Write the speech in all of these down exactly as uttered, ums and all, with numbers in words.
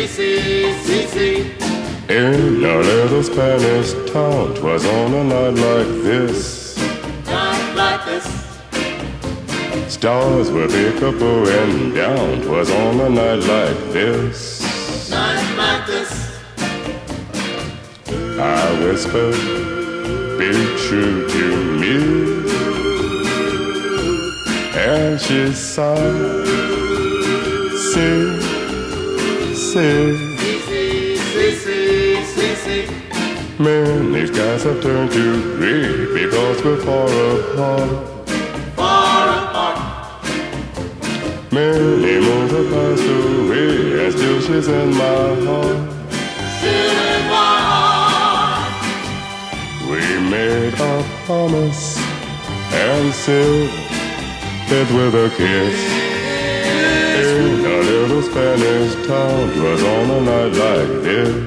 si, si, si, si. In a little Spanish town, 'twas on a night like this. Night like this. Stars were peek-a-booing down, 'twas on a night like this. Night like this. I whispered, be true to me. And she sighed, see, see. Many skies have turned to gray because we're far apart. Far apart. Many moons have passed away and still she's in my heart. Still in my heart. We made a promise and sealed it with a kiss. In a little Spanish town, 'twas on a night like this.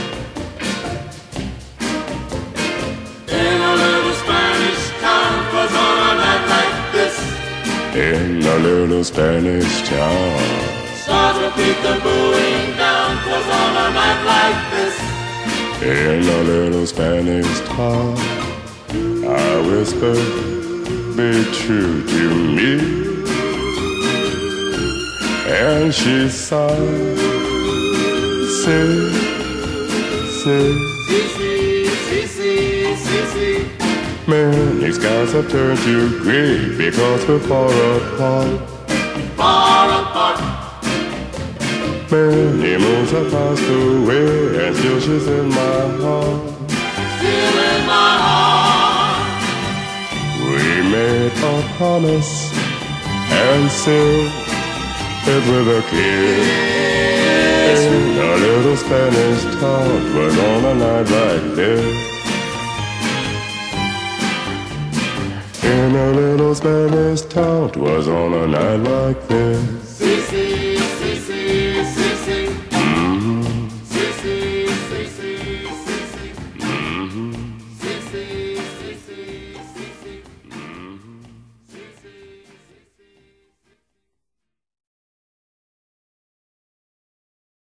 In a little Spanish town, stars were peek-a-booing down, 'twas on a night like this. In a little Spanish town, I whispered, be true to me. And she sighed, say, say, si, si, si, si, si, si. Many skies have turned to gray because we're far apart. Far apart. Many moons have passed away and still she's in my heart. Still in my heart. We made a promise and sealed it with a kiss. In a little Spanish town, 'twas on a night like this. In a little Spanish town, 'twas on a night like this.